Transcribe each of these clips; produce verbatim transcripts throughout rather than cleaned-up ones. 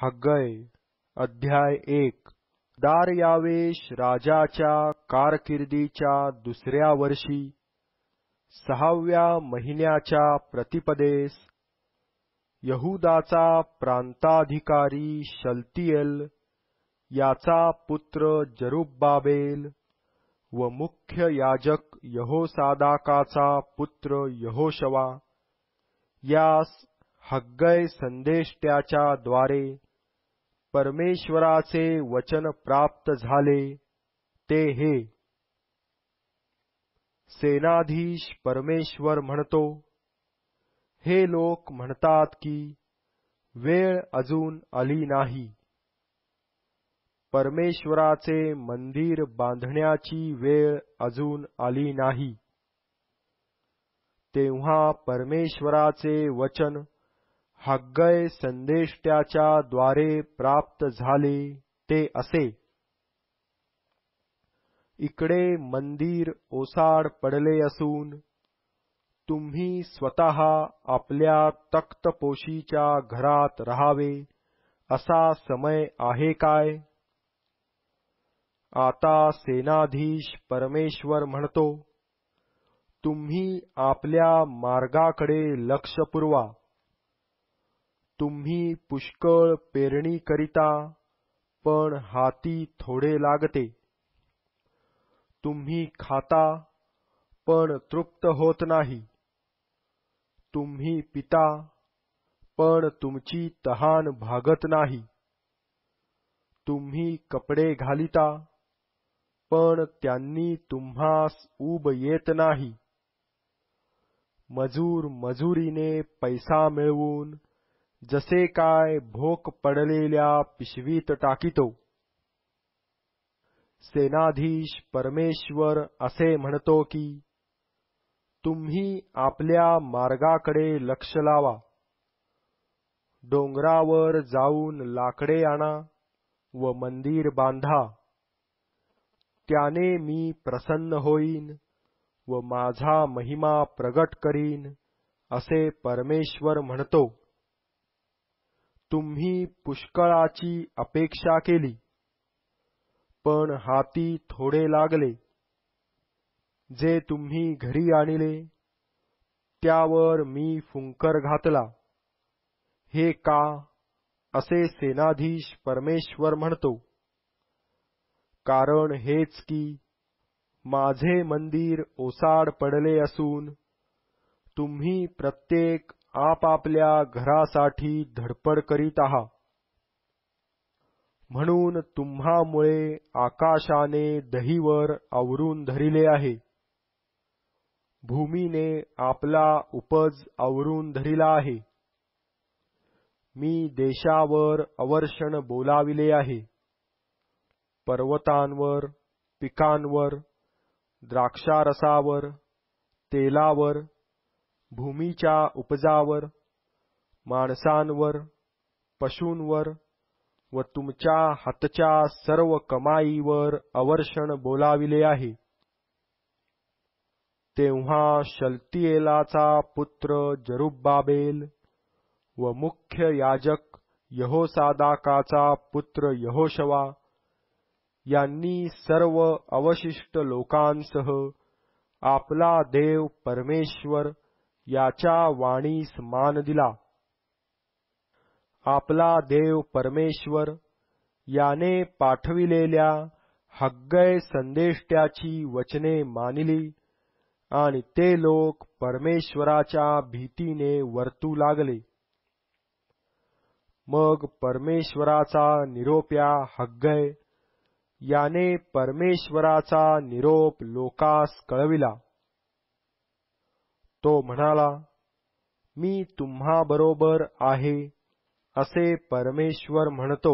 हग्गय अध्याय एक. दार्यावेश राजाच्या कारकिर्दीच्या दुसऱ्या वर्षी सहाव्या महिन्याच्या प्रतिपदेस यहुदाचा प्रांताधिकारी शलतिएल याचा पुत्र जरुब्बाबेल व मुख्य याजक यहोसादाकाचा पुत्र यहोशवा यास हग्गय संदेष्ट्याच्या द्वारे परमेश्वराचे वचन प्राप्त झाले ते हे. सेनाधीश परमेश्वर म्हणतो, हे लोक म्हणतात की वेळ अजून आली नाही. परमेश्वराचे मंदिर बांधण्याची वेळ अजून आली नाही. तेव्हा परमेश्वराचे वचन हग्गय संदेष्ट्याच्या द्वारे प्राप्त झाले ते असे. इकडे मंदिर ओसाड पडले असून तुम्ही स्वतः आपल्या तख्तपोशीच्या घरात राहावे असा समय आहे काय? आता सेनाधीश परमेश्वर म्हणतो, तुम्ही आपल्या मार्गाकडे लक्ष पुरवा. तुम्ही पुष्कळ पेरणी करिता, पण हाती थोडे लागते. तुम्ही खाता, पण तृप्त होत नाही. तुम्ही पिता, पण तुमची तहान भागत नाही. तुम्ही कपडे घालिता, पण त्यांनी तुम्हास ऊब येत नाही. मजूर मजुरीने पैसा मिळवून जसे काय भोक पडलेल्या पिशवीत टाकितो. सेनाधीश परमेश्वर असे म्हणतो की तुम्ही आपल्या मार्गाकडे लक्ष लावा. डोंगरावर जाऊन लाकडे आणा व मंदिर बांधा. त्याने मी प्रसन्न होईन व माझा महिमा प्रगट करीन असे परमेश्वर म्हणतो. तुम्ही पुष्कळाची अपेक्षा केली, पण हाती थोडे लागले. जे तुम्ही घरी आणले त्यावर मी फुंकर घातला. हे का, असे सेनाधीश परमेश्वर म्हणतो. कारण हेच की माझे मंदिर ओसाड पडले असून तुम्ही प्रत्येक आपापल्या घरासाठी धडपड करीत आहात. म्हणून तुम्हामुळे आकाशाने दहीवर आवरून धरिले आहे. भूमीने आपला उपज आवरून धरिला आहे. मी देशावर अवर्षण बोलाविले आहे. पर्वतांवर, पिकांवर, द्राक्षारसावर, तेलावर, भूमीच्या उपजावर, माणसांवर, पशूंवर व तुमच्या हातच्या सर्व कमाईवर अवर्षण बोलाविले आहे. तेव्हा शलतिएलाचा पुत्र जरुब्बाबेल व मुख्य याजक यहोसादाकाचा पुत्र यहोशवा यांनी सर्व अवशिष्ट लोकांसह आपला देव परमेश्वर याच्या वाणीस मान दिला. आपला देव परमेश्वर याने पाठविलेल्या हग्गय संदेष्ट्याची वचने मानिली आणि ते लोक परमेश्वराच्या भीतीने वर्तू लागले. मग परमेश्वराचा निरोप्या हग्गय याने परमेश्वराचा निरोप लोकास कळविला. तो म्हणाला, मी तुम्हाबरोबर आहे असे परमेश्वर म्हणतो.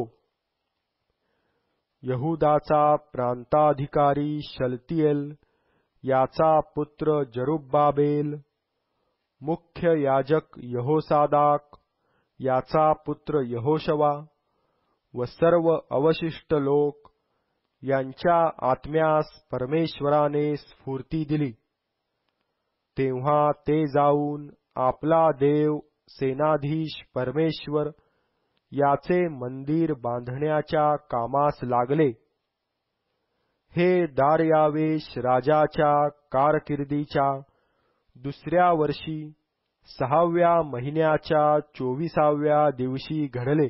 यहुदाचा प्रांताधिकारी शलतिएल याचा पुत्र जरुब्बाबेल, मुख्य याजक यहोसादाक याचा पुत्र यहोशवा व सर्व अवशिष्ट लोक यांच्या आत्म्यास परमेश्वराने स्फूर्ती दिली. तेव्हा ते जाऊन आपला देव सेनाधीश परमेश्वर याचे मंदिर बांधण्याच्या कामास लागले. हे दार्यावेश राजाच्या कारकिर्दीच्या दुसऱ्या वर्षी सहाव्या महिन्याच्या चोविसाव्या दिवशी घडले.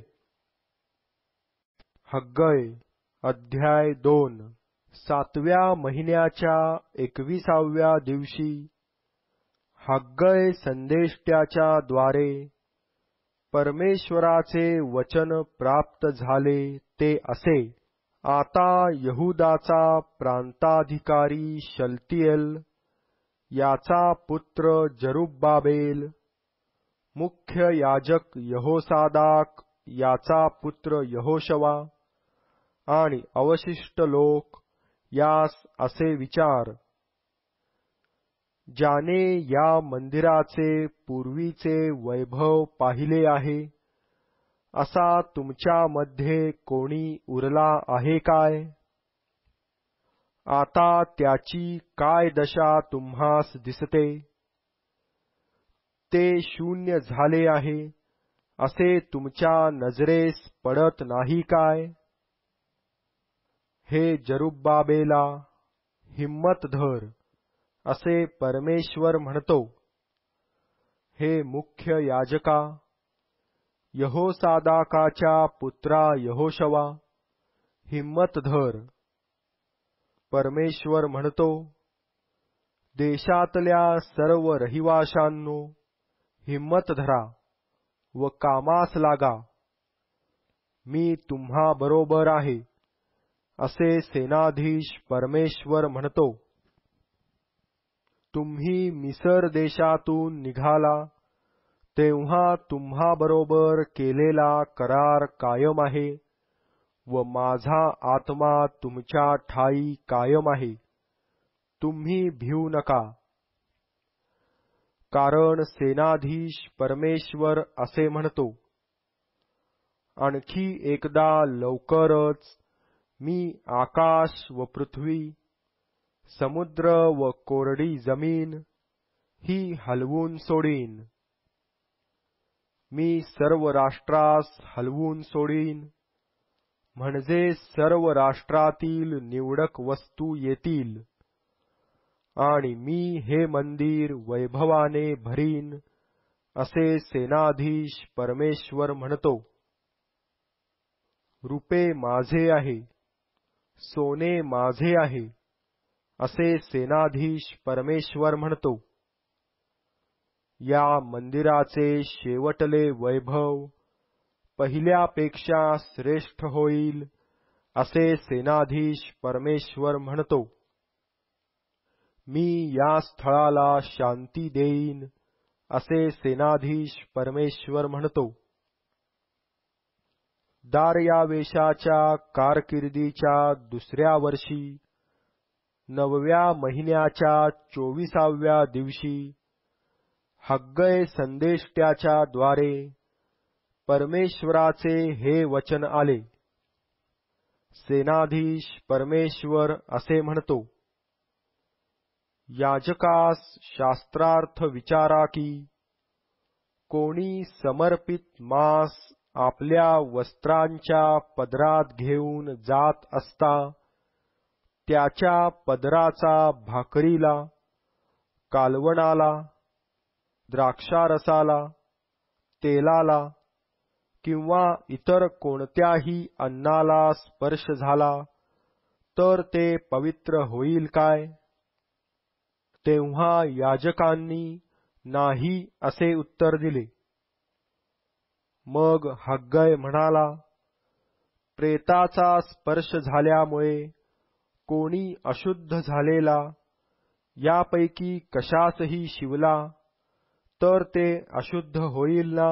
हग्गय अध्याय दोन. सातव्या महिन्याच्या एकविसाव्या दिवशी हग्गय संदेष्ट्याच्या द्वारे परमेश्वराचे वचन प्राप्त झाले ते असे. आता यहुदाचा प्रांताधिकारी शलतिएल याचा पुत्र जरुब्बाबेल, मुख्य याजक यहोसादाक याचा पुत्र यहोशवा आणि अवशिष्ट लोक यास असे विचार, ज्याने या मंदिराचे पूर्वीचे वैभव पाहिले आहे, असा तुमच्यामध्ये कोणी उरला आहे काय? आता त्याची काय दशा तुम्हास दिसते? ते शून्य झाले आहे असे तुमच्या नजरेस पडत नाही काय? हे जरुब्बाबेला, हिम्मत धर, असे परमेश्वर म्हणतो. हे मुख्य याजका, यहोसादाकाच्या पुत्रा यहोशवा, हिम्मत धर. परमेश्वर म्हणतो, देशातल्या सर्व रहिवाशांनो, हिम्मत धरा व कामास लागा. मी तुम्हा बरोबर आहे, असे सेनाधीश परमेश्वर म्हणतो. तुम्ही मिसर देशातून निघाला तेव्हा तुम्हा बरोबर केलेला करार कायम आहे व माझा आत्मा तुमच्या ठाई कायम आहे. तुम्ही भिवू नका. कारण सेनाधीश परमेश्वर असे म्हणतो, आणखी एकदा लवकरच मी आकाश व पृथ्वी, समुद्र व कोरडी जमीन ही हलवून सोडीन. मी सर्व राष्ट्रास हलवून सोडीन, म्हणजे सर्व राष्ट्रातील निवडक वस्तू येतील, आणि मी हे मंदिर वैभवाने भरीन, असे सेनाधीश परमेश्वर म्हणतो. रूपे माझे आहे, सोने माझे आहे, असे सेनाधीश परमेश्वर म्हणतो. या मंदिराचे शेवटले वैभव पहिल्यापेक्षा श्रेष्ठ होईल, असे सेनाधीश परमेश्वर म्हणतो. मी या स्थळाला शांती देईन, असे सेनाधीश परमेश्वर म्हणतो. दार्यावेशाच्या कारकिर्दीच्या दुसऱ्या वर्षी नवव्या महिन्याच्या चोविसाव्या दिवशी हग्गय संदेष्ट्याच्या द्वारे परमेश्वराचे हे वचन आले. सेनाधीश परमेश्वर असे म्हणतो, याजकास शास्त्रार्थ विचारा की कोणी समर्पित मांस आपल्या वस्त्रांच्या पदरात घेऊन जात असता त्याच्या पदराचा भाकरीला, कालवणाला, द्राक्षारसाला, तेलाला किंवा इतर कोणत्याही अन्नाला स्पर्श झाला तर ते पवित्र होईल काय? तेव्हा याजकांनी नाही असे उत्तर दिले. मग हग्गय म्हणाला, प्रेताचा स्पर्श झाल्यामुळे कोणी अशुद्ध झालेला यापैकी कशासही शिवला तर ते अशुद्ध होईल ना?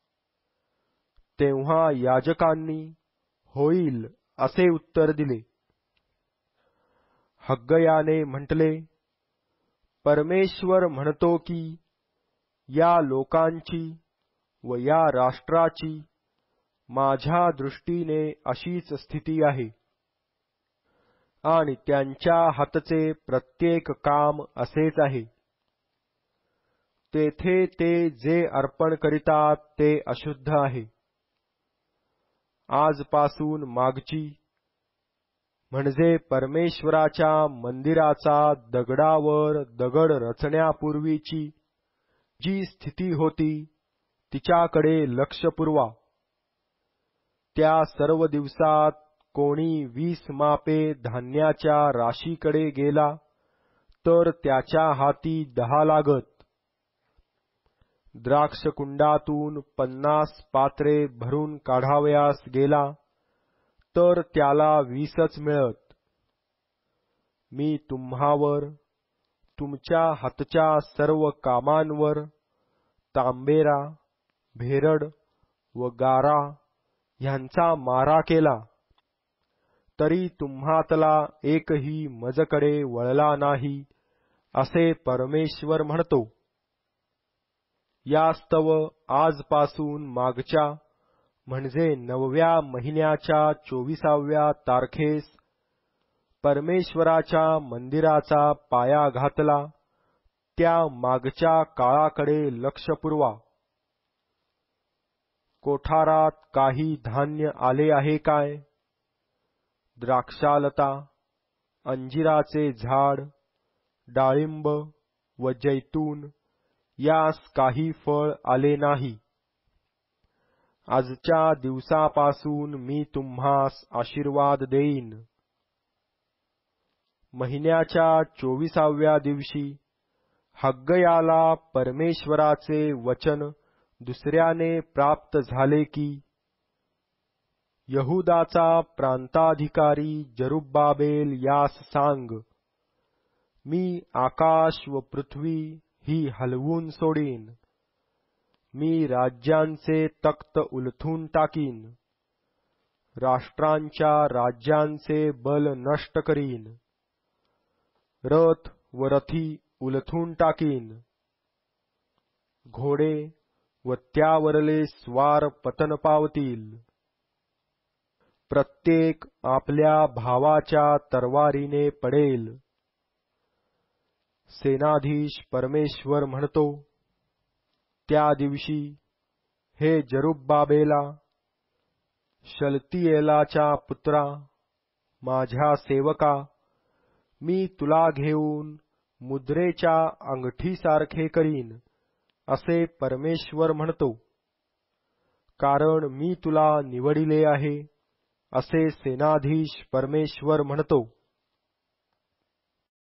तेव्हा याजकांनी होईल असे उत्तर दिले. हग्गयाने म्हटले, परमेश्वर म्हणतो की या लोकांची व या राष्ट्राची माझ्या दृष्टीने अशीच स्थिती आहे, आणि त्यांच्या हातचे प्रत्येक काम असेच आहे. तेथे ते जे अर्पण करीतात ते अशुद्ध आहे. आजपासून मागची म्हणजे परमेश्वराच्या मंदिराचा दगडावर दगड रचण्यापूर्वीची जी स्थिती होती तिच्याकडे लक्ष पुरवा. त्या सर्व दिवसात कोणी वीस मापे धान्याच्या राशीकडे गेला तर त्याच्या हाती दहा लागत. द्राक्षकुंडातून पन्नास पात्रे भरून काढावयास गेला तर त्याला वीसच मिळत. मी तुम्हावर तुमच्या हातच्या सर्व कामांवर तांबेरा, भेरड व गारा ह्यांचा मारा केला, तरी तुम्हातला एकही मजकडे वळला नाही, असे परमेश्वर म्हणतो. यास्तव आजपासून मागच्या म्हणजे नवव्या महिन्याच्या चोविसाव्या तारखेस परमेश्वराच्या मंदिराचा पाया घातला त्या मागच्या काळाकडे लक्ष पुरवा. कोठारात काही धान्य आले आहे काय? द्राक्षालता, अंजिराचे झाड, डाळिंब व जैतून यास काही फळ आले नाही. आजच्या दिवसापासून मी तुम्हास आशीर्वाद देईन. महिन्याच्या चोविसाव्या दिवशी हग्गयाला परमेश्वराचे वचन दुसऱ्याने प्राप्त झाले की, यहुदाचा प्रांताधिकारी जरुब्बाबेल यास सांग, मी आकाश व पृथ्वी ही हलवून सोडीन. मी राज्यांचे तख्त उलथून टाकीन, राष्ट्रांच्या राज्यांचे बल नष्ट करीन, रथ व रथी उलथून टाकीन, घोडे व त्यावरले स्वार पतन पावतील. प्रत्येक आपल्या भावाच्या तरवारीने पडेल. सेनाधीश परमेश्वर म्हणतो, त्या दिवशी हे जरुब्बाबेला, शलतियेलाच्या पुत्रा, माझ्या सेवका, मी तुला घेऊन मुद्रेच्या अंगठीसारखे करीन, असे परमेश्वर म्हणतो. कारण मी तुला निवडिले आहे, असे सेनाधीश परमेश्वर म्हणतो.